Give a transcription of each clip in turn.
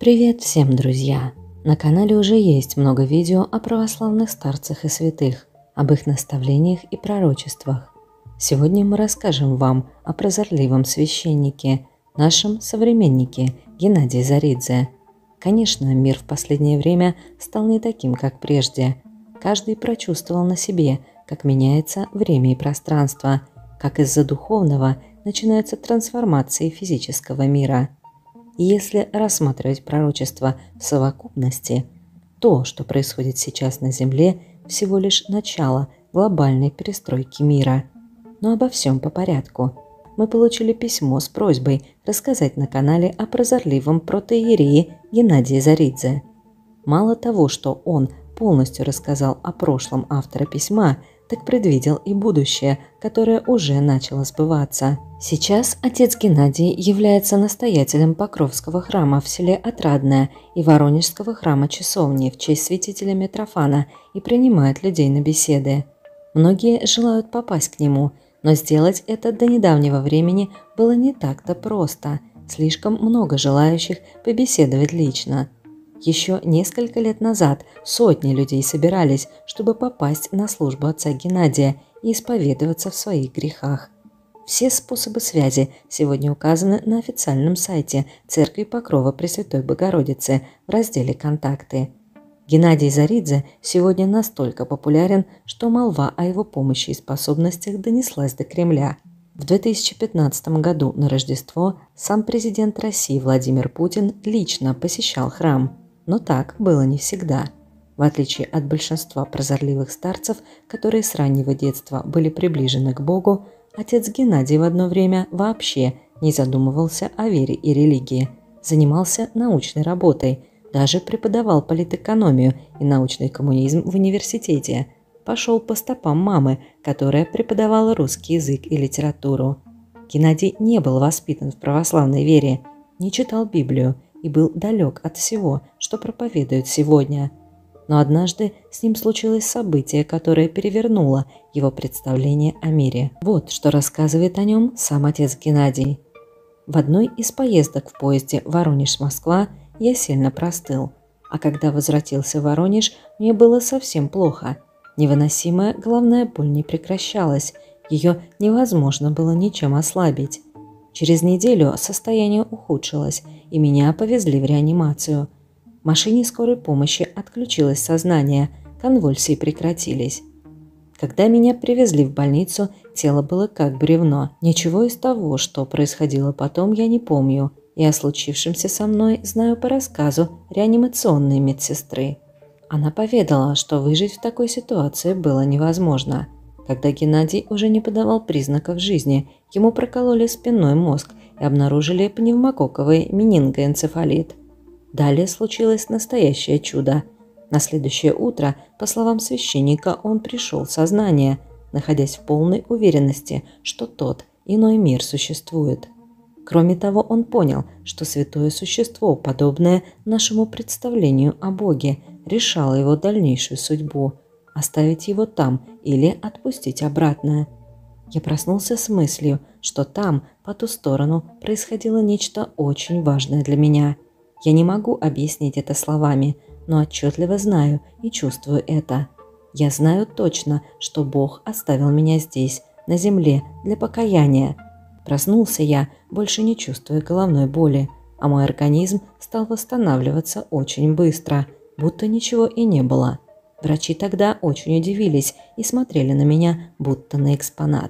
Привет всем, друзья! На канале уже есть много видео о православных старцах и святых, об их наставлениях и пророчествах. Сегодня мы расскажем вам о прозорливом священнике, нашем современнике Геннадии Заридзе. Конечно, мир в последнее время стал не таким, как прежде. Каждый прочувствовал на себе, как меняется время и пространство, как из-за духовного начинаются трансформации физического мира. И если рассматривать пророчество в совокупности, то, что происходит сейчас на Земле, всего лишь начало глобальной перестройки мира. Но обо всем по порядку. Мы получили письмо с просьбой рассказать на канале о прозорливом протоиерее Геннадии Заридзе. Мало того, что он полностью рассказал о прошлом автора письма, так предвидел и будущее, которое уже начало сбываться. Сейчас отец Геннадий является настоятелем Покровского храма в селе Отрадное и Воронежского храма Часовни в честь святителя Митрофана и принимает людей на беседы. Многие желают попасть к нему, но сделать это до недавнего времени было не так-то просто. Слишком много желающих побеседовать лично. Еще несколько лет назад сотни людей собирались, чтобы попасть на службу отца Геннадия и исповедоваться в своих грехах. Все способы связи сегодня указаны на официальном сайте Церкви Покрова Пресвятой Богородицы в разделе «Контакты». Геннадий Заридзе сегодня настолько популярен, что молва о его помощи и способностях донеслась до Кремля. В 2015 году на Рождество сам президент России Владимир Путин лично посещал храм. Но так было не всегда. В отличие от большинства прозорливых старцев, которые с раннего детства были приближены к Богу, отец Геннадий в одно время вообще не задумывался о вере и религии, занимался научной работой, даже преподавал политэкономию и научный коммунизм в университете, пошел по стопам мамы, которая преподавала русский язык и литературу. Геннадий не был воспитан в православной вере, не читал Библию и был далек от всего, что проповедуют сегодня. Но однажды с ним случилось событие, которое перевернуло его представление о мире. Вот что рассказывает о нем сам отец Геннадий. В одной из поездок в поезде Воронеж-Москва я сильно простыл, а когда возвратился в Воронеж, мне было совсем плохо. Невыносимая головная боль не прекращалась, ее невозможно было ничем ослабить. Через неделю состояние ухудшилось, и меня повезли в реанимацию. В машине скорой помощи отключилось сознание, конвульсии прекратились. Когда меня привезли в больницу, тело было как бревно. Ничего из того, что происходило потом, я не помню, и о случившемся со мной знаю по рассказу реанимационной медсестры. Она поведала, что выжить в такой ситуации было невозможно. Когда Геннадий уже не подавал признаков жизни, ему прокололи спинной мозг и обнаружили пневмококковый менингоэнцефалит. Далее случилось настоящее чудо. На следующее утро, по словам священника, он пришел в сознание, находясь в полной уверенности, что тот иной мир существует. Кроме того, он понял, что святое существо, подобное нашему представлению о Боге, решало его дальнейшую судьбу – оставить его там или отпустить обратно. Я проснулся с мыслью, что там, по ту сторону, происходило нечто очень важное для меня. Я не могу объяснить это словами, но отчетливо знаю и чувствую это. Я знаю точно, что Бог оставил меня здесь, на земле, для покаяния. Проснулся я, больше не чувствуя головной боли, а мой организм стал восстанавливаться очень быстро, будто ничего и не было. Врачи тогда очень удивились и смотрели на меня, будто на экспонат.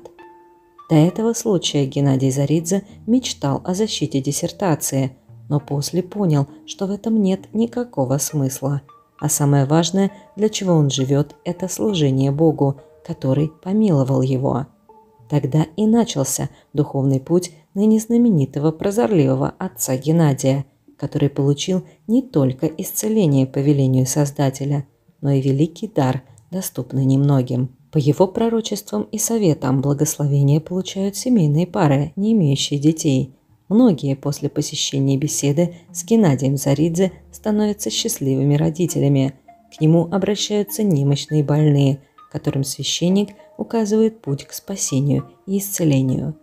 До этого случая Геннадий Заридзе мечтал о защите диссертации, но после понял, что в этом нет никакого смысла. А самое важное, для чего он живет, это служение Богу, который помиловал его. Тогда и начался духовный путь ныне знаменитого прозорливого отца Геннадия, который получил не только исцеление по велению Создателя, но и великий дар, доступный немногим. По его пророчествам и советам благословения получают семейные пары, не имеющие детей. Многие после посещения беседы с Геннадием Заридзе становятся счастливыми родителями. К нему обращаются немощные и больные, которым священник указывает путь к спасению и исцелению.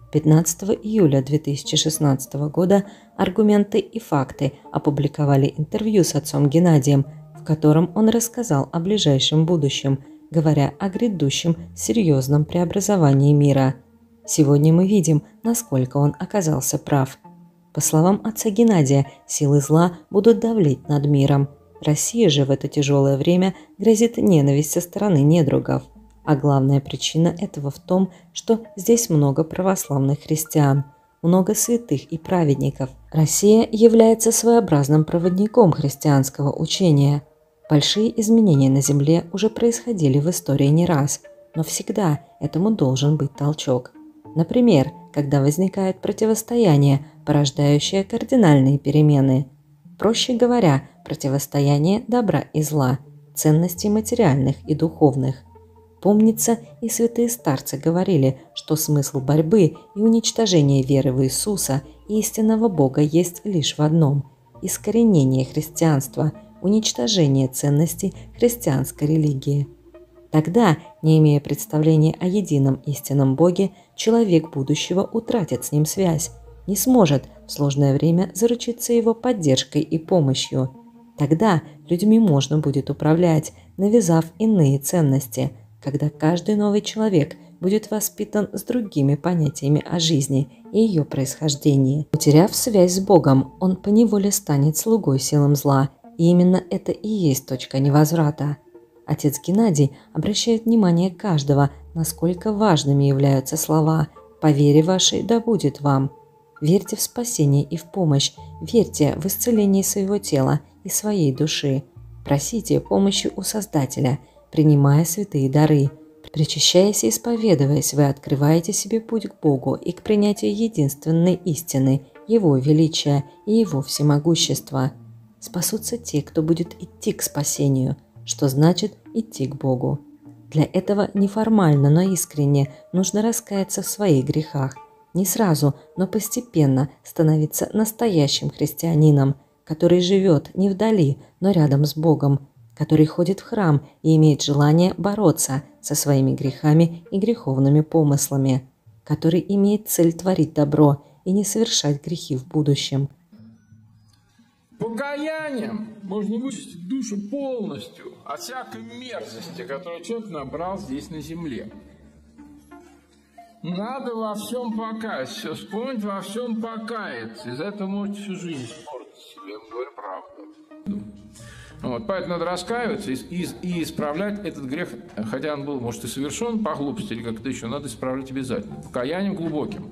15 июля 2016 года «Аргументы и факты» опубликовали интервью с отцом Геннадием, в котором он рассказал о ближайшем будущем, говоря о грядущем серьезном преобразовании мира. Сегодня мы видим, насколько он оказался прав. По словам отца Геннадия, силы зла будут давлеть над миром. России же в это тяжелое время грозит ненависть со стороны недругов. А главная причина этого в том, что здесь много православных христиан, много святых и праведников. Россия является своеобразным проводником христианского учения. Большие изменения на Земле уже происходили в истории не раз, но всегда этому должен быть толчок. Например, когда возникает противостояние, порождающее кардинальные перемены. Проще говоря, противостояние добра и зла, ценностей материальных и духовных. Помнится, и святые старцы говорили, что смысл борьбы и уничтожения веры в Иисуса и истинного Бога есть лишь в одном – искоренение христианства, уничтожение ценностей христианской религии. Тогда, не имея представления о едином истинном Боге, человек будущего утратит с ним связь, не сможет в сложное время заручиться его поддержкой и помощью. Тогда людьми можно будет управлять, навязав иные ценности, когда каждый новый человек будет воспитан с другими понятиями о жизни и ее происхождении. Утеряв связь с Богом, он поневоле станет слугой силам зла, и именно это и есть точка невозврата. Отец Геннадий обращает внимание каждого, насколько важными являются слова «По вере вашей да будет вам». Верьте в спасение и в помощь, верьте в исцеление своего тела и своей души. Просите помощи у Создателя, принимая святые дары. Причащаясь и исповедуясь, вы открываете себе путь к Богу и к принятию единственной истины, Его величия и Его всемогущества. Спасутся те, кто будет идти к спасению, что значит идти к Богу. Для этого неформально, но искренне нужно раскаяться в своих грехах. Не сразу, но постепенно становиться настоящим христианином, который живет не вдали, но рядом с Богом, который ходит в храм и имеет желание бороться со своими грехами и греховными помыслами, который имеет цель творить добро и не совершать грехи в будущем. Покаянием можно вычистить душу полностью от всякой мерзости, которую человек набрал здесь на земле. Надо во всем покаяться, все вспомнить, во всем покаяться. Из-за этого можете всю жизнь испортить себе, я вам говорю правду. Вот, поэтому надо раскаиваться и исправлять этот грех, хотя он был, может, и совершен по глупости или как-то еще, надо исправлять обязательно, покаянием глубоким.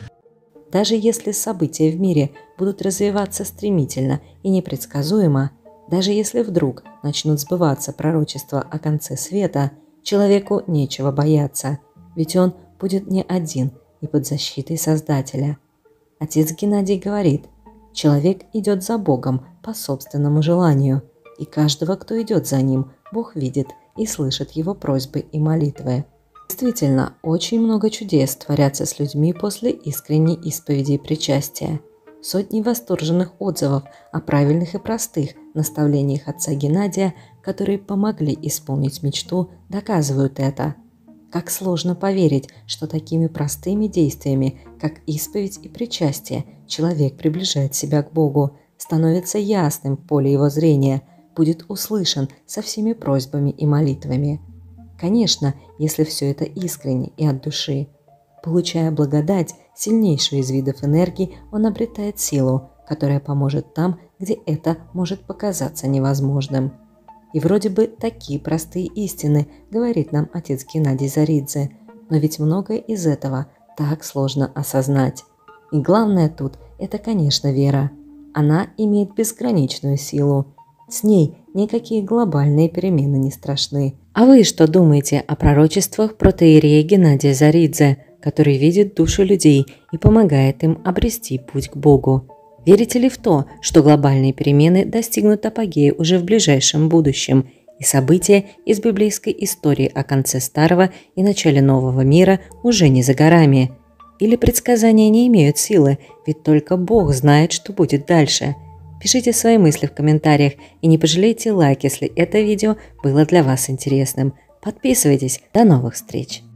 Даже если события в мире будут развиваться стремительно и непредсказуемо, даже если вдруг начнут сбываться пророчества о конце света, человеку нечего бояться, ведь он будет не один и под защитой Создателя. Отец Геннадий говорит, человек идет за Богом по собственному желанию, и каждого, кто идет за ним, Бог видит и слышит его просьбы и молитвы. Действительно, очень много чудес творятся с людьми после искренней исповеди и причастия. Сотни восторженных отзывов о правильных и простых наставлениях отца Геннадия, которые помогли исполнить мечту, доказывают это. Как сложно поверить, что такими простыми действиями, как исповедь и причастие, человек приближает себя к Богу, становится ясным в поле его зрения, будет услышан со всеми просьбами и молитвами. Конечно, если все это искренне и от души. Получая благодать, сильнейшую из видов энергии, он обретает силу, которая поможет там, где это может показаться невозможным. И вроде бы такие простые истины, говорит нам отец Геннадий Заридзе, но ведь многое из этого так сложно осознать. И главное тут – это, конечно, вера. Она имеет безграничную силу. С ней никакие глобальные перемены не страшны. А вы что думаете о пророчествах протоиерея Геннадия Заридзе, который видит души людей и помогает им обрести путь к Богу? Верите ли в то, что глобальные перемены достигнут апогея уже в ближайшем будущем, и события из библейской истории о конце старого и начале нового мира уже не за горами? Или предсказания не имеют силы, ведь только Бог знает, что будет дальше? Пишите свои мысли в комментариях и не пожалейте лайк, если это видео было для вас интересным. Подписывайтесь. До новых встреч!